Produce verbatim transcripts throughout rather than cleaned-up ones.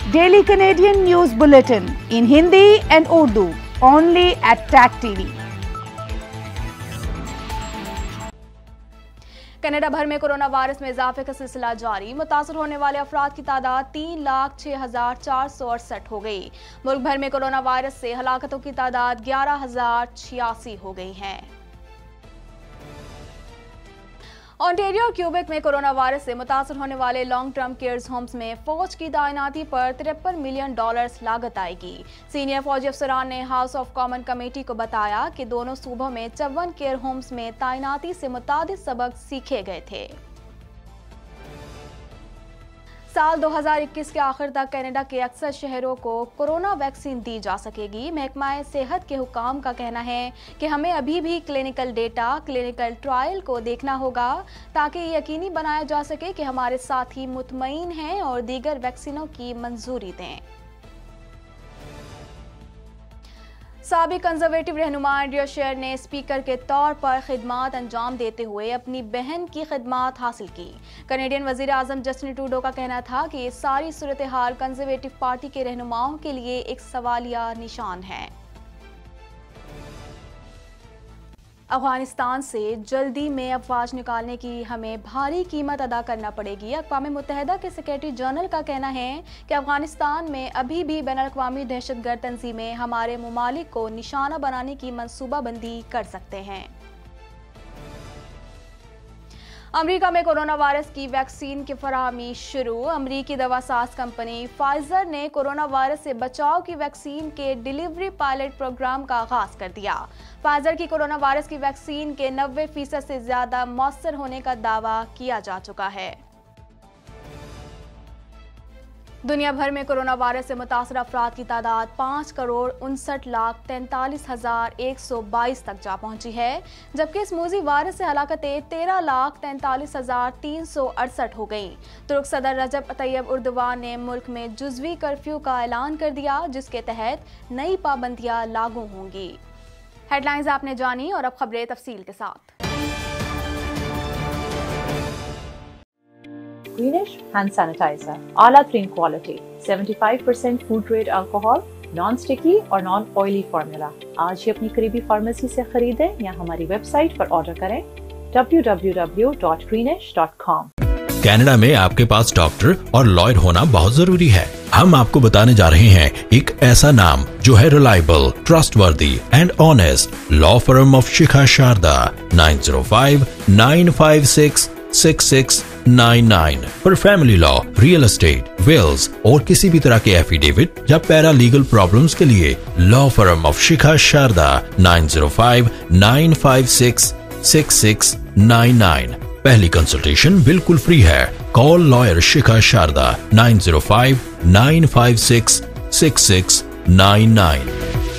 Daily Canadian News Bulletin in Hindi and Urdu, only at T A C T V. Canada भर में corona virus में इजाफे का सिलसिला जारी। मुतासर होने वाले अफराद की तादाद तीन लाख छह हजार चार सौ अड़सठ हो गई। मुल्क भर में कोरोना वायरस से हलाकतों की तादाद ग्यारह हजार छियासी हो गई है। ओंटारियो और क्यूबेक में कोरोना वायरस से मुतासर होने वाले लॉन्ग टर्म केयर्स होम्स में फौज की तैनाती पर तिरपन मिलियन डॉलर्स लागत आएगी। सीनियर फौजी अफसरान ने हाउस ऑफ कॉमन कमेटी को बताया कि दोनों सूबों में चौवन केयर होम्स में तैनाती से मुताबिक सबक सीखे गए थे। साल दो हज़ार इक्कीस के आखिर तक कनाडा के अक्सर शहरों को कोरोना वैक्सीन दी जा सकेगी। महकमा सेहत के हुकाम का कहना है कि हमें अभी भी क्लिनिकल डेटा, क्लिनिकल ट्रायल को देखना होगा ताकि ये यकीनी बनाया जा सके कि हमारे साथी मुतमईन हैं और दीगर वैक्सीनों की मंजूरी दें। साबिक कंजर्वेटिव रहनुमा एंड्रिया शेर ने स्पीकर के तौर पर खिदमात अंजाम देते हुए अपनी बहन की खिदमात हासिल की। कनेडियन वजीर आजम जस्टिन ट्रूडो का कहना था कि ये सारी सूरत हाल कंजर्वेटिव पार्टी के रहनुमाओं के लिए एक सवालिया निशान है। अफगानिस्तान से जल्दी में अफवाज निकालने की हमें भारी कीमत अदा करना पड़ेगी। अक़वाम मुत्तहिदा के सेक्रेटरी जनरल का कहना है कि अफगानिस्तान में अभी भी बैनुल-अक़वामी दहशतगर्द तंजीमें हमारे मुमालिक को निशाना बनाने की मनसूबाबंदी कर सकते हैं। अमरीका में कोरोना वायरस की वैक्सीन की फराहमी शुरू। अमरीकी दवासाज कंपनी फाइजर ने कोरोना वायरस से बचाव की वैक्सीन के डिलीवरी पायलट प्रोग्राम का आगाज कर दिया। फाइजर की कोरोना वायरस की वैक्सीन के नब्बे फीसद से ज्यादा मौसर होने का दावा किया जा चुका है। दुनिया भर में कोरोना वायरस से मुतासर अफराद की तादाद पाँच करोड़ उनसठ लाख तैंतालीस हजार एक सौ बाईस तक जा पहुंची है, जबकि इस मूजी वायरस से हलाकतें तेरह लाख तैंतालीस हजार तीन सौ अड़सठ हो गईं। तुर्क सदर रजब तैयब उर्दवान ने मुल्क में जुज़वी कर्फ्यू का ऐलान कर दिया, जिसके तहत नई पाबंदियां लागू होंगी। हेडलाइंस आपने जानी और अब खबरें तफसील के साथ। Greenish hand sanitizer, आला तरीन क्वालिटी, पचहत्तर percent food grade alcohol, non sticky और नॉन ऑयली फार्मूला। आज ही अपनी करीबी फार्मेसी से खरीदें या हमारी वेबसाइट पर ऑर्डर करें W W W dot Greenish dot com. Canada में आपके पास डॉक्टर और लॉयर होना बहुत जरूरी है। हम आपको बताने जा रहे हैं एक ऐसा नाम जो है reliable, trustworthy and honest. Law firm of Shikha Sharda, nine zero five nine five six six six nine nine पर family law, real estate, wills और किसी भी तरह के एफिडेविट या पैरा लीगल प्रॉब्लम्स के लिए law firm of Shikha Sharda, nine zero five nine five six six six nine nine. पहली कंसल्टेशन बिल्कुल फ्री है। Call lawyer Shikha Sharda, nine zero five nine five six six six nine nine.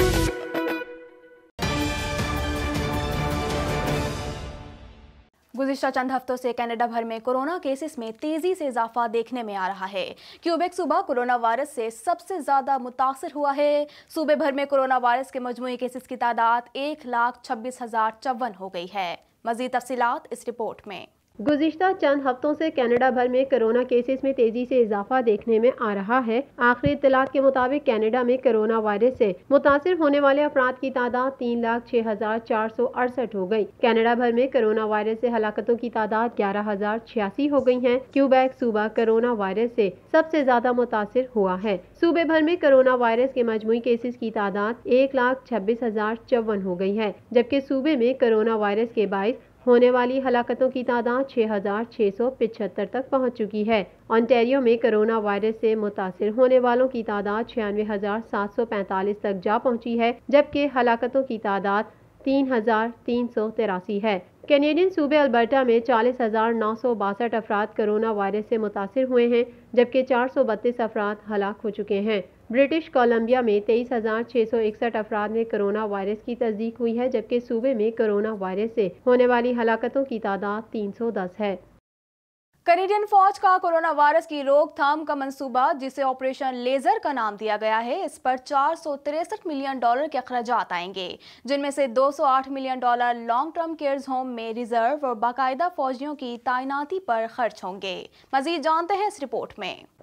गुज़िश्ता चंद हफ्तों से कनाडा भर में कोरोना केसेस में तेजी से इजाफा देखने में आ रहा है। क्यूबेक सूबा कोरोना वायरस से सबसे ज्यादा मुतासर हुआ है। सूबे भर में कोरोना वायरस के मजमूई केसेस की तादाद एक लाख छब्बीस हजार चौवन हो गई है। मजीद तफसीलात इस रिपोर्ट में। गुज़िश्ता चंद हफ्तों से कनाडा भर में कोरोना केसेस में तेजी से इजाफा देखने में आ रहा है। आखिरी इत्तलात के मुताबिक कनाडा में कोरोना वायरस से मुतासिर होने वाले अफराद की तादाद तीन लाख छह हजार चार सौ अड़सठ हो गई। कनाडा भर में कोरोना वायरस से हलाकतों की तादाद ग्यारह हजार छियासी हो गई है। क्यूबेक सूबा कोरोना वायरस से सबसे ज्यादा मुतासिर हुआ है। सूबे भर में कोरोना वायरस के मजमूई केसेस की तादाद एक लाख छब्बीस हजार चौवन हो गई है, जबकि सूबे में कोरोना वायरस के बाइस होने वाली हलाकतों की तादाद छह हजार छह सौ पिछहत्तर तक पहुँच चुकी है। ओंटारियो में कोरोना वायरस से मुतासिर होने वालों की तादाद छियानवे हजार सात सौ पैंतालीस तक जा पहुँची है, जबकि हलाकतों की तादाद तीन हजार तीन सौ तिरासी है। कैनेडियन सूबे अल्बर्टा में चालीस हजार नौ सौ बासठ अफराद कोरोना वायरस से मुतासिर हुए हैं, जबकि चार सौ बत्तीस अफराद हलाक हो चुके हैं। ब्रिटिश कोलंबिया में तेईस हजार छह सौ इकसठ अफराद में कोरोना वायरस की तस्दीक हुई है, जबकि सूबे में कोरोना वायरस से होने वाली हलाकतों की तादाद तीन सौ दस है। कनेडियन फौज का कोरोना वायरस की रोकथाम का मंसूबा, जिसे ऑपरेशन लेजर का नाम दिया गया है, इस पर चार सौ तिरसठ मिलियन डॉलर के अखराजात आएंगे, जिनमें से दो सौ आठ million dollar long term cares home में रिजर्व और बाकायदा फौजियों की तैनाती पर खर्च होंगे। मजीद जानते हैं इस रिपोर्ट में।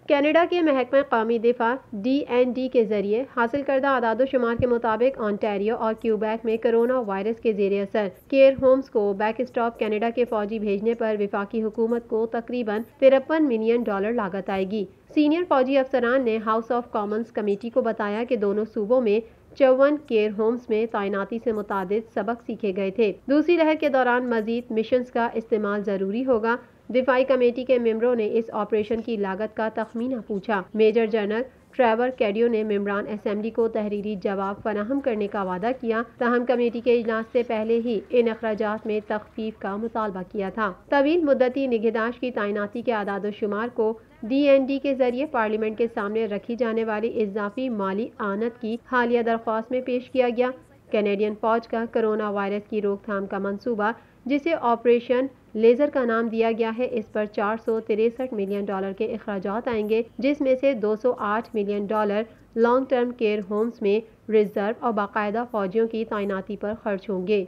कनाडा के महकमा कौमी दिफा डी एन डी के जरिए हासिल करदा आदादोशुमार के मुताबिक ऑन्टारियो और क्यूबेक में कोरोना वायरस के जेर असर केयर होम्स को बैक स्टॉप कनाडा के फौजी भेजने पर विफाकी हुकूमत को तकरीबन तिरपन मिलियन डॉलर लागत आएगी। सीनियर फौजी अफसरान ने हाउस ऑफ कॉमन्स कमेटी को बताया कि दोनों सूबों में चौवन केयर होम्स में तैनाती से मुताबिक सबक सीखे गए थे। दूसरी लहर के दौरान मजीद मिशंस का इस्तेमाल जरूरी होगा। दिफाई कमेटी के मेंबरों ने इस ऑपरेशन की लागत का तखमीना पूछा। मेजर जनरल ट्रेवर कैडियो ने मेंबरान असेंबली को तहरीरी जवाब फराहम करने का वादा किया। ताहम कमेटी के इजलास से पहले ही इन अखराजात में तखफीफ का मुतालबा किया था। तवील मुद्दती निगहदाश्त की तैनाती के आदादोशुमार को डी एन डी के जरिए पार्लियामेंट के सामने रखी जाने वाली इजाफी माली आनत की हालिया दरख्वास्त में पेश किया गया। कैनेडियन फौज का कोरोना वायरस की रोकथाम का मंसूबा, जिसे ऑपरेशन लेजर का नाम दिया गया है, इस पर चार सौ तिरसठ मिलियन डॉलर के अखराजात आएंगे, जिसमें से दो सौ आठ million dollar long term care homes में रिजर्व और बाकायदा फौजियों की तैनाती पर खर्च होंगे।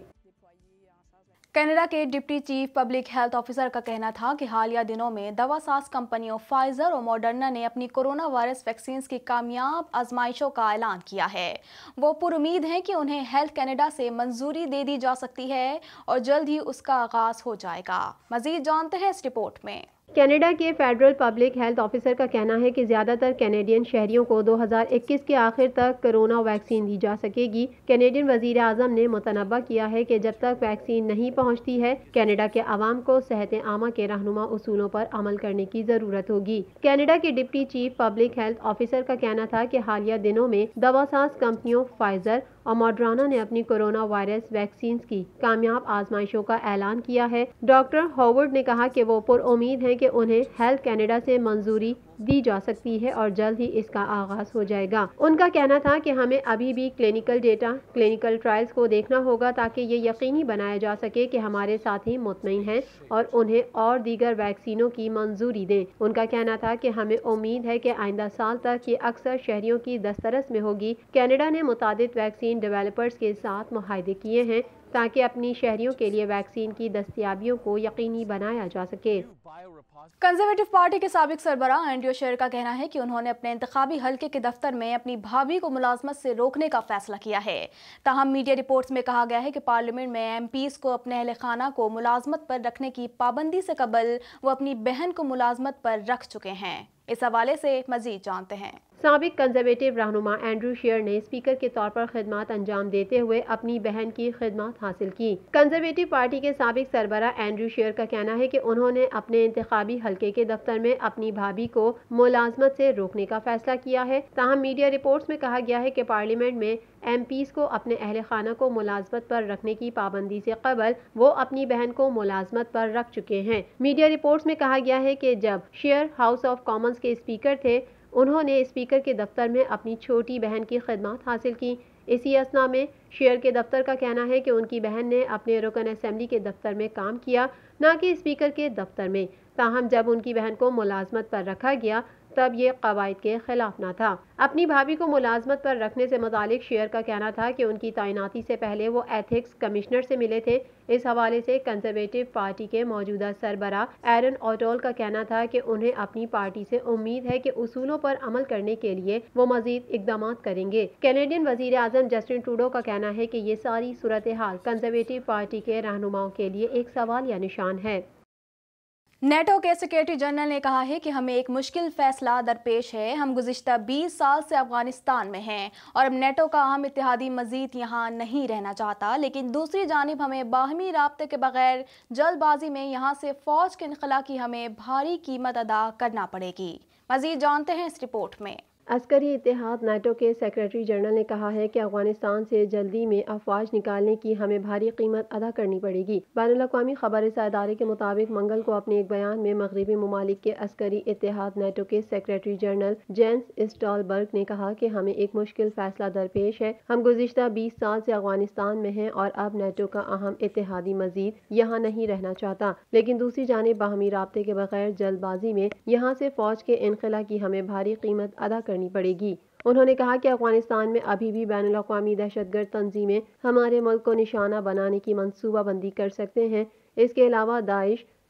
कनाडा के deputy chief public health officer का कहना था कि हालिया दिनों में दवासाज कंपनियों फाइजर और मॉडर्ना ने अपनी कोरोना वायरस वैक्सीन की कामयाब आजमाइशों का ऐलान किया है। वो पुरुमीद हैं कि उन्हें हेल्थ कनाडा से मंजूरी दे दी जा सकती है और जल्द ही उसका आगाज हो जाएगा। मजीद जानते हैं इस रिपोर्ट में। कनाडा के फेडरल पब्लिक हेल्थ ऑफिसर का कहना है कि ज्यादातर कैनेडियन शहरियों को दो हज़ार इक्कीस के आखिर तक कोरोना वैक्सीन दी जा सकेगी। कैनेडियन वजीर आजम ने मुतनब्बा किया है कि जब तक वैक्सीन नहीं पहुंचती है, कनाडा के आवाम को सेहत आमा के रहनुमा उसूलों पर अमल करने की जरूरत होगी। कनाडा के deputy chief public health officer का कहना था कि हालिया दिनों में दवासाज कंपनियों फाइजर और मॉडर्ना ने अपनी कोरोना वायरस वैक्सीन की कामयाब आजमाइशों का ऐलान किया है। डॉक्टर हॉवर्ड ने कहा कि वो पुरुमीद हैं कि उन्हें हेल्थ कनाडा से मंजूरी दी जा सकती है और जल्द ही इसका आगाज हो जाएगा। उनका कहना था कि हमें अभी भी क्लिनिकल डेटा, क्लिनिकल ट्रायल्स को देखना होगा ताकि ये यकीनी बनाया जा सके कि हमारे साथी मुतमईन हैं और उन्हें और दीगर वैक्सीनों की मंजूरी दें। उनका कहना था कि हमें उम्मीद है कि आइंदा साल तक ये अक्सर शहरियों की दस्तरस में होगी। कनाडा ने मुतादिद वैक्सीन डेवलपर्स के साथ मुआहदे किए हैं ताकि अपनी शहरियों के लिए वैक्सीन की दस्तयाबियों को यकीनी बनाया जा सके। कंजर्वेटिव पार्टी के साबिक सरबराह एंड्रयू शेर का कहना है कि उन्होंने अपने इंतखाबी हलके के दफ्तर में अपनी भाभी को मुलाजमत से रोकने का फैसला किया है। ताहम मीडिया रिपोर्ट्स में कहा गया है कि पार्लियामेंट में एम पीज़ को अपने अहल खाना को मुलाजमत पर रखने की पाबंदी से कबल वो अपनी बहन को मुलाजमत पर रख चुके हैं। इस हवाले से मजीद जानते हैं। साबिक कंजर्वेटिव रहनुमा एंड्रू शेर ने स्पीकर के तौर पर खिदमत अंजाम देते हुए अपनी बहन की खिदमत हासिल की। कंजर्वेटिव पार्टी के साबिक सरबरा एंड्रू शेर का कहना है कि उन्होंने अपने इंतखाबी हलके के दफ्तर में अपनी भाभी को मुलाजमत से रोकने का फैसला किया है। ताहम मीडिया रिपोर्ट्स में कहा गया है कि पार्लियामेंट में एम पीज़ को अपने अहल खाना को मुलाजमत पर रखने की पाबंदी से कबल वो अपनी बहन को मुलाजमत पर रख चुके हैं। मीडिया रिपोर्ट्स में कहा गया है कि जब शेर हाउस ऑफ कॉमन्स के स्पीकर थे, उन्होंने स्पीकर के दफ्तर में अपनी छोटी बहन की खिदमत हासिल की। इसी असना में शेयर के दफ्तर का कहना है कि उनकी बहन ने अपने रुकन असेंबली के दफ्तर में काम किया, न कि स्पीकर के दफ्तर में। ताहम जब उनकी बहन को मुलाजमत पर रखा गया तब ये कवायद के खिलाफ न था। अपनी भाभी को मुलाजमत पर रखने से मुतालिक शेयर का कहना था कि उनकी तैनाती से पहले वो एथिक्स कमिश्नर से मिले थे। इस हवाले से कंजर्वेटिव पार्टी के मौजूदा सरबरा एरन ऑटोल का कहना था कि उन्हें अपनी पार्टी से उम्मीद है कि उसूलों पर अमल करने के लिए वो मजीद इकदाम करेंगे। कैनेडियन वजीर आजम जस्टिन ट्रूडो का कहना है कि ये सारी सूरत हाल कंजर्वेटिव पार्टी के रहनुमाओं के लिए एक सवाल या निशान है। नेटो के सेक्रेटरी जनरल ने कहा है कि हमें एक मुश्किल फैसला दरपेश है। हम गुज़िश्ता बीस साल से अफगानिस्तान में हैं और अब नेटो का अहम इत्तेहादी मजीद यहाँ नहीं रहना चाहता, लेकिन दूसरी जानिब हमें बाहमी राब्ते के बगैर जल्दबाजी में यहाँ से फ़ौज के इनखला की हमें भारी कीमत अदा करना पड़ेगी। मजीद जानते हैं इस रिपोर्ट में। अस्करी इत्तेहाद नेटो के सेक्रेटरी जनरल ने कहा है कि अफगानिस्तान से जल्दी में अफवाज निकालने की हमें भारी कीमत अदा करनी पड़ेगी। बैनुल-अक़वामी खबरसां इदारे के मुताबिक मंगल को अपने एक बयान में मगरबी ममालिक के अस्करी इत्तेहाद नेटो के सेक्रेटरी जनरल जेंस स्टॉलबर्ग ने कहा कि हमें एक मुश्किल फैसला दरपेश है। हम गुज़िश्ता बीस साल से अफगानिस्तान में हैं और अब नेटो का अहम इत्तेहादी मजीद यहाँ नहीं रहना चाहता, लेकिन दूसरी जानिब बाहमी राब्ते के बगैर जल्दबाजी में यहाँ से फौज के इनखला की हमें भारी कीमत अदा करनी पड़ेगी। उन्होंने कहा कि अफगानिस्तान में अभी भी बैनुल-अक़वामी दहशतगर्द तंजीमें हमारे मुल्क को निशाना बनाने की मंसूबाबंदी कर सकते हैं। इसके अलावा दाइश,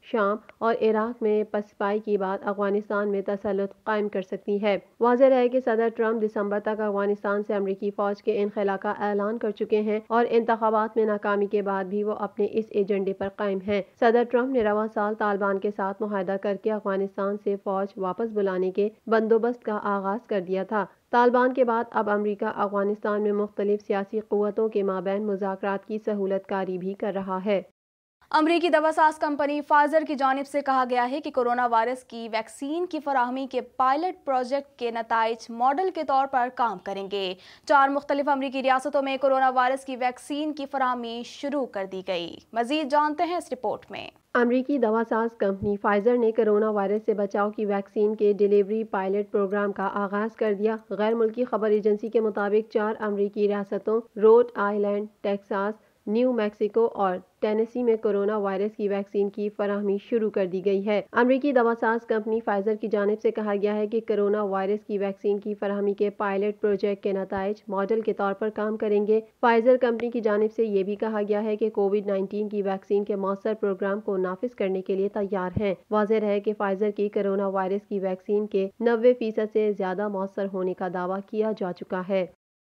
शाम और इराक में पसपाई के बाद अफगानिस्तान में तसल्लुत कायम कर सकती है। वाज़ेह है कि सदर ट्रंप दिसंबर तक अफगानिस्तान से अमरीकी फौज के इनखला का ऐलान कर चुके हैं और इंतखाबात में नाकामी के बाद भी वो अपने इस एजेंडे पर कायम हैं। सदर ट्रंप ने रवां साल तालिबान के साथ मुआहदा करके अफगानिस्तान से फौज वापस बुलाने के बंदोबस्त का आगाज कर दिया था। तालिबान के बाद अब अमरीका अफगानिस्तान में मुख्तलिफ सियासी क़ुव्वतों के माबैन मुज़ाकरात की सहूलतकारी भी कर रहा है। अमरीकी दवासाज कंपनी फाइजर की जानिब से कहा गया है कि कोरोना वायरस की वैक्सीन की फराहमी के पायलट प्रोजेक्ट के नताइज मॉडल के तौर पर काम करेंगे। चार मुख्तलिफ अमरीकी रियासतों में कोरोना वायरस की वैक्सीन की फराहमी शुरू कर दी गई। मजीद जानते हैं इस रिपोर्ट में। अमरीकी दवासाज कंपनी फाइजर ने कोरोना वायरस से बचाव की वैक्सीन के डिलीवरी पायलट प्रोग्राम का आगाज कर दिया। गैर मुल्की खबर एजेंसी के मुताबिक चार अमरीकी रियासतों Rhode Island, Texas, New Mexico और टेनेसी में कोरोना वायरस की वैक्सीन की फराहमी शुरू कर दी गई है। अमरीकी दवासाज कंपनी फाइजर की जानिब से कहा गया है कि कोरोना वायरस की वैक्सीन की फराहमी के पायलट प्रोजेक्ट के नताइज मॉडल के तौर पर काम करेंगे। फाइजर कंपनी की जानिब से ये भी कहा गया है कि कोविड नाइन्टीन की वैक्सीन के मौसर प्रोग्राम को नाफिज करने के लिए तैयार है। वाज़ेह है कि फाइजर की कोरोना वायरस की वैक्सीन के नब्बे फीसद से ज्यादा मौसर होने का दावा किया जा चुका है।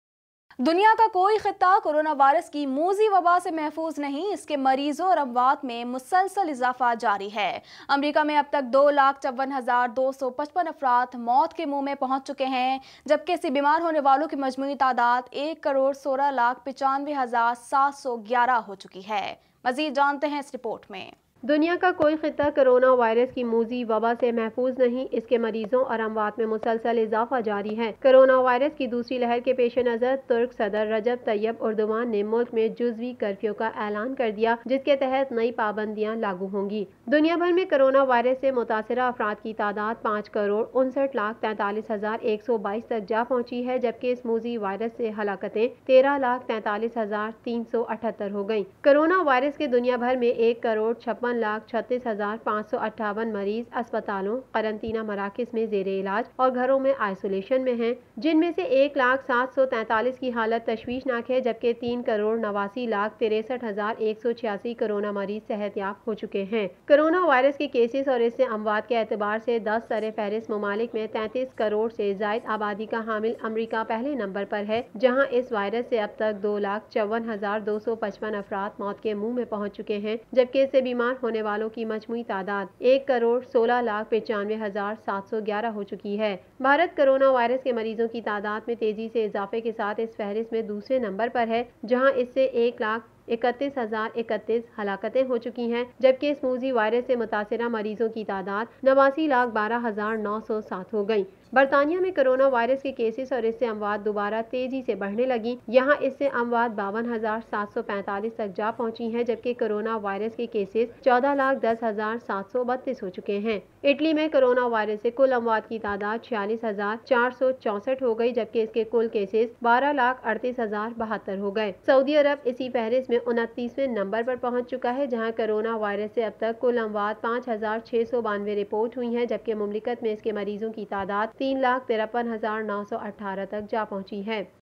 दुनिया का कोई खित्ता कोरोना वायरस की मूजी वबा से महफूज नहीं, इसके मरीजों और अमवात में मुसलसल इजाफा जारी है। अमेरिका में अब तक दो लाख चौवन हजार दो सौ पचपन अफराद मौत के मुंह में पहुंच चुके हैं, जबकि इससे बीमार होने वालों की मजमूई तादाद एक करोड़ सोलह लाख पचानवे हजार सात सौ ग्यारह हो चुकी है। मजीद जानते हैं इस रिपोर्ट में। दुनिया का कोई खित्ता कोरोना वायरस की मूजी वबा से महफूज नहीं, इसके मरीजों और अमवात में मुसलसल इजाफा जारी है। कोरोना वायरस की दूसरी लहर के पेश नज़र तुर्क सदर रजब तैयब उर्दुवान ने मुल्क में जुज़वी कर्फ्यू का ऐलान कर दिया, जिसके तहत नई पाबंदियां लागू होंगी। दुनिया भर में कोरोना वायरस से मुतासरा अफराद की तादाद पाँच करोड़ उनसठ लाख तैंतालीस हजार एक सौ बाईस तक जा पहुँची है, जबकि इस मूजी वायरस से हलाकतें तेरह लाख तैंतालीस हजार तीन सौ अठहत्तर हो गयी। कोरोना वायरस के दुनिया भर में एक करोड़ छप्पन लाख छत्तीस हजार पाँच सौ अट्ठावन मरीज अस्पतालों, करंतना मराकज में जेरे इलाज और घरों में आइसोलेशन में हैं, जिनमें से एक लाख सात सौ तैंतालीस की हालत तशवीशनाक है, जबकि तीन करोड़ नवासी लाख तिरसठ हजार एक सौ छियासी कोरोना मरीज सेहतयाब हो चुके हैं। कोरोना वायरस के केसेस और इससे अमवात के एतबार से दस सरे फहरिस्त ममालिक में तैंतीस करोड़ से जायद आबादी का हामिल अमरीका पहले नंबर पर है, जहाँ इस वायरस से अब तक दो लाख चौवन हजार दो सौ पचपन अफराद मौत के मुंह में पहुँच चुके हैं, जबकि इससे बीमार होने वालों की मजमूई तादाद एक करोड़ सोलह लाख पचानवे हजार सात सौ ग्यारह हो चुकी है। भारत कोरोना वायरस के मरीजों की तादाद में तेजी से इजाफे के साथ इस फहरिस्त में दूसरे नंबर पर है, जहां इससे एक लाख इकतीस हजार इकतीस हलाकतें हो चुकी हैं, जबकि इस मूजी वायरस से मुतासरा मरीजों की तादाद नवासी लाख बारह हजार नौ सौ सात हो गई। बरतानिया में कोरोना वायरस के केसेस और इससे अमवात दोबारा तेजी से बढ़ने लगी। यहाँ इससे अमवात बावन हजार सात सौ पैंतालीस तक जा पहुँची हैं, जबकि कोरोना वायरस के केसेस चौदह लाख दस हजार सात सौ बत्तीस हो चुके हैं। इटली में कोरोना वायरस से कुल अमवात की तादाद छियालीस हजार चार सौ चौसठ हो गई, जबकि इसके कुल केसेस बारह लाख अड़तीस हजार बहत्तर हो गए। सऊदी अरब इसी फहरिस्त में उनतीसवें नंबर पर पहुंच चुका है, जहां कोरोना वायरस से अब तक कुल अमवात पाँच हजार छह सौ बानवे रिपोर्ट हुई हैं, जबकि मुमलिकत में इसके मरीजों की तादाद तीन लाख तिरपन हजार नौ सौ अठारह तक जा पहुंची है।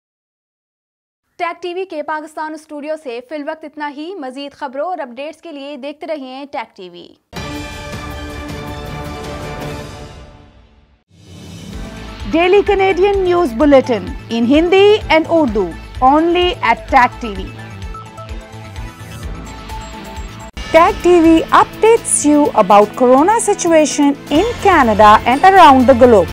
टैग टीवी के पाकिस्तान स्टूडियो से फिलवक्त इतना ही। मजीद खबरों और अपडेट्स के लिए देखते रहिए tag TV. Daily Canadian News Bulletin in Hindi and Urdu only at Tag T V. Tag T V updates you about corona situation in Canada and around the globe.